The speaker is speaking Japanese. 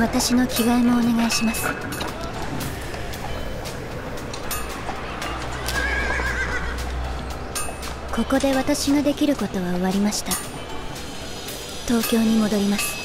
私の着替えもお願いします。ここで私ができることは終わりました。東京に戻ります。